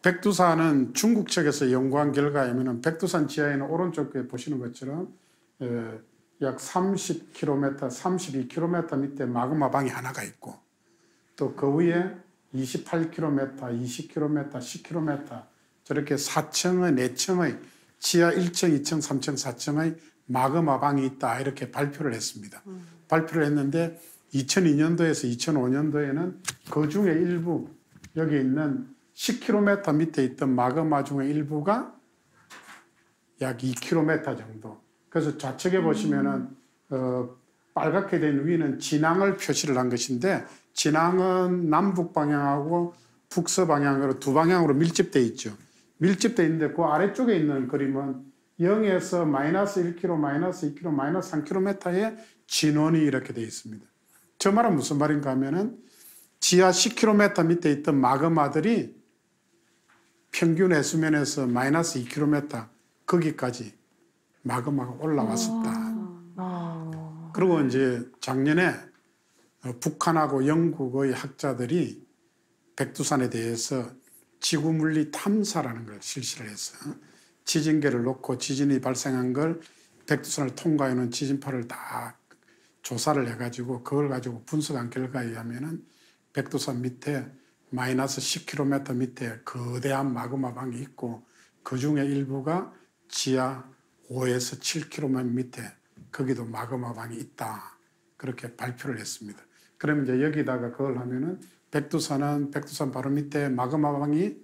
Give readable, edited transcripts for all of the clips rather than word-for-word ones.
백두산은 중국 측에서 연구한 결과에는 백두산 지하에는 오른쪽에 보시는 것처럼 약 30km, 32km 밑에 마그마방이 하나가 있고 또 그 위에 28km, 20km, 10km 저렇게 4층의, 4층의 지하 1층, 2층, 3층, 4층의 마그마방이 있다 이렇게 발표를 했습니다. 발표를 했는데 2002년도에서 2005년도에는 그 중에 일부 여기 있는 10km 밑에 있던 마그마 중에 일부가 약 2km 정도. 그래서 좌측에 보시면은 빨갛게 된 위는 진앙을 표시를 한 것인데 진앙은 남북 방향하고 북서 방향으로 두 방향으로 밀집되어 있죠. 밀집되어 있는데 그 아래쪽에 있는 그림은 0에서 마이너스 1km, 마이너스 2km, 마이너스 3km의 진원이 이렇게 되어 있습니다. 저 말은 무슨 말인가 하면은 지하 10km 밑에 있던 마그마들이 평균 해수면에서 마이너스 2km 거기까지 마그마가 올라왔었다. 그리고 이제 작년에 북한하고 영국의 학자들이 백두산에 대해서 지구물리 탐사라는 걸 실시를 해서 지진계를 놓고 지진이 발생한 걸 백두산을 통과해놓은 지진파를 다 조사를 해가지고 그걸 가지고 분석한 결과에 의하면은 백두산 밑에 마이너스 10km 밑에 거대한 마그마방이 있고 그 중에 일부가 지하 5에서 7km 밑에 거기도 마그마방이 있다. 그렇게 발표를 했습니다. 그러면 이제 여기다가 그걸 하면은 백두산 바로 밑에 마그마방이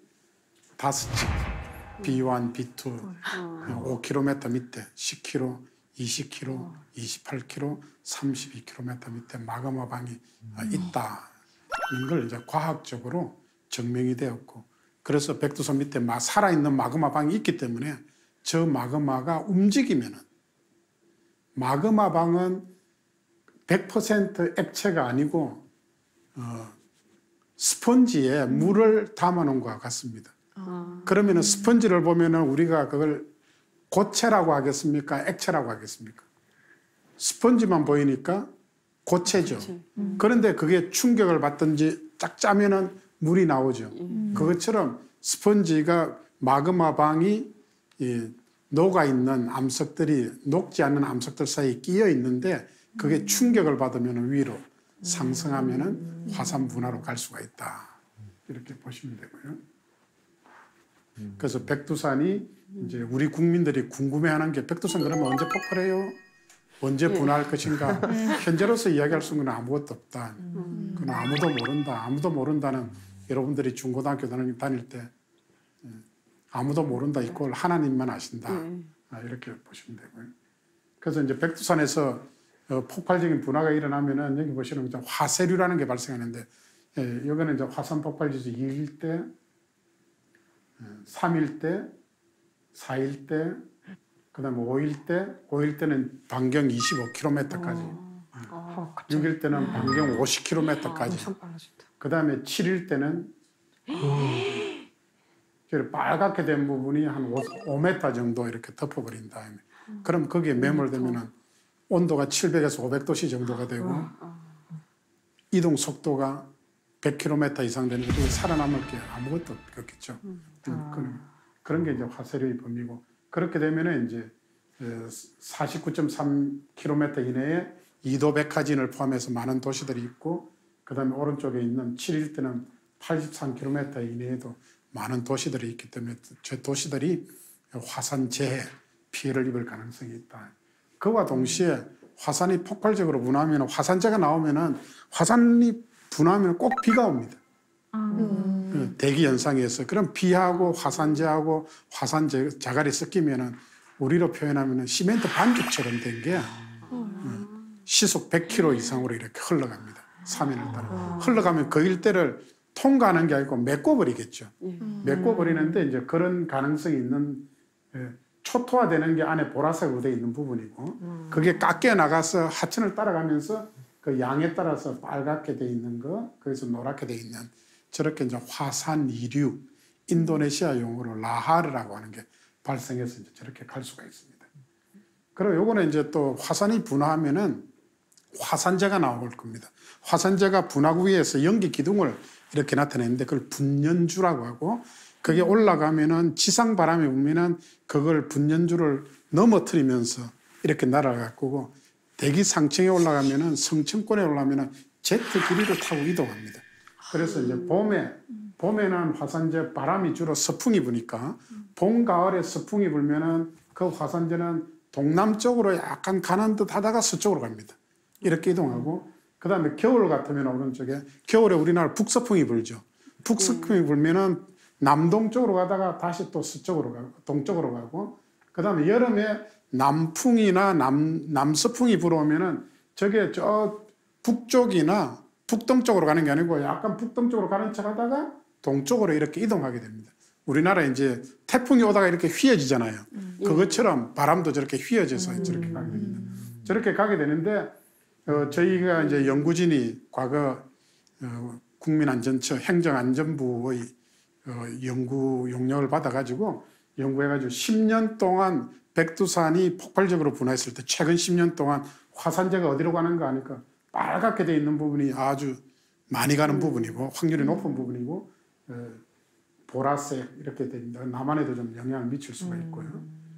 5층, B1, B2, 5km 밑에 10km, 20km, 28km, 32km 밑에 마그마방이 있다는 걸 이제 과학적으로 증명이 되었고 그래서 백두산 밑에 살아있는 마그마방이 있기 때문에 저 마그마가 움직이면은 마그마방은 100% 액체가 아니고 스펀지에 물을 담아놓은 것과 같습니다. 그러면은 스펀지를 보면은 우리가 그걸 고체라고 하겠습니까? 액체라고 하겠습니까? 스펀지만 보이니까 고체죠. 그런데 그게 충격을 받든지 짝 짜면은 물이 나오죠. 그것처럼 스펀지가 마그마방이 녹아있는 암석들이 녹지 않는 암석들 사이에 끼어 있는데 그게 충격을 받으면 위로 상승하면 화산 분화로 갈 수가 있다. 이렇게 보시면 되고요. 그래서 백두산이 이제 우리 국민들이 궁금해하는 게 백두산 그러면 언제 폭발해요? 언제 분화할 것인가? 현재로서 이야기할 수 있는 건 아무것도 없다. 그건 아무도 모른다. 아무도 모른다는 여러분들이 중고등학교 다닐 때 아무도 모른다 이꼴 하나님만 아신다. 이렇게 보시면 되고요. 그래서 이제 백두산에서 폭발적인 분화가 일어나면은 여기 보시면 이제 화쇄류라는 게 발생하는데 여기는 이제 화산 폭발 지수 2일 때, 3일 때, 4일 때, 그다음에 5일 때는 반경 25km까지, 6일 때는 반경 50km까지, 그다음에 7일 때는 빨갛게 된 부분이 한 5m 정도 이렇게 덮어버린 다음에 그럼 거기에 매몰되면은 온도가 700에서 500도씨 정도가 되고 이동 속도가 100km 이상 되는 것도 살아남을 게 아무것도 없겠죠. 그런 게 이제 화쇄류의 범위고 그렇게 되면은 이제 49.3km 이내에 이도 백화진을 포함해서 많은 도시들이 있고 그다음에 오른쪽에 있는 7일 때는 83km 이내에도 많은 도시들이 있기 때문에 저 도시들이 화산 재해 피해를 입을 가능성이 있다. 그와 동시에 화산이 폭발적으로 분화하면 화산재가 나오면은 화산이 분화하면 꼭 비가 옵니다. 대기 현상에서 그럼 비하고 화산재하고 화산 자갈이 섞이면은 우리로 표현하면은 시멘트 반죽처럼 된 게 시속 100km 이상으로 이렇게 흘러갑니다. 사면을 따라 흘러가면 그 일대를 통과하는 게 아니고 메꿔버리겠죠. 메꿔버리는데 이제 그런 가능성이 있는 초토화되는 게 안에 보라색으로 되어 있는 부분이고 그게 깎여 나가서 하천을 따라가면서 그 양에 따라서 빨갛게 되어 있는 거 거기서 노랗게 되어 있는 저렇게 이제 화산 이류 인도네시아 용어로 라하르라고 하는 게 발생해서 이제 저렇게 갈 수가 있습니다. 그리고 요거는 이제 또 화산이 분화하면은 화산재가 나올 겁니다. 화산재가 분화구 위에서 연기 기둥을 이렇게 나타내는데 그걸 분연주라고 하고 그게 올라가면은 지상 바람이 불면은 그걸 분연주를 넘어뜨리면서 이렇게 날아갈 거고 대기 상층에 올라가면은 성층권에 올라가면은 제트 기류를 타고 이동합니다. 그래서 이제 봄에는 화산재 바람이 주로 서풍이 부니까 봄, 가을에 서풍이 불면은 그 화산재는 동남쪽으로 약간 가는 듯 하다가 서쪽으로 갑니다. 이렇게 이동하고 그 다음에 겨울 같으면 오른쪽에 겨울에 우리나라 북서풍이 불죠. 북서풍이 불면은 남동쪽으로 가다가 다시 또 서쪽으로 가고 동쪽으로 가고 그 다음에 여름에 남풍이나 남서풍이 불어오면은 저게 저 북쪽이나 북동쪽으로 가는 게 아니고 약간 북동쪽으로 가는 척 하다가 동쪽으로 이렇게 이동하게 됩니다. 우리나라 이제 태풍이 오다가 이렇게 휘어지잖아요. 그것처럼 바람도 저렇게 휘어져서 저렇게 가게 됩니다. 저렇게 가게 되는데 저희가 이제 연구진이 과거 국민안전처 행정안전부의 연구 용역을 받아가지고 연구해가지고 10년 동안 백두산이 폭발적으로 분화했을 때 최근 10년 동안 화산재가 어디로 가는가 하니까 빨갛게 돼 있는 부분이 아주 많이 가는 부분이고 확률이 높은 부분이고 보라색 이렇게 됩니다. 남한에도 좀 영향을 미칠 수가 있고요.